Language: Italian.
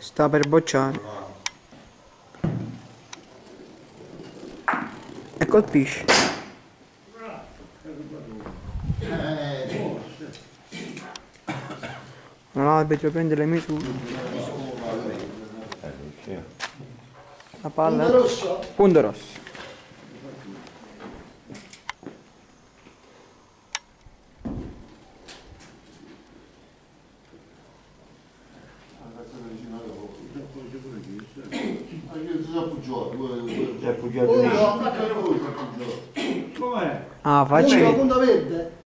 Sta per bocciare. E colpisce. L'arbitro prende le misure. La palla. Punto rosso? Punto rosso. Com'è? Ah, facile. Punto verde?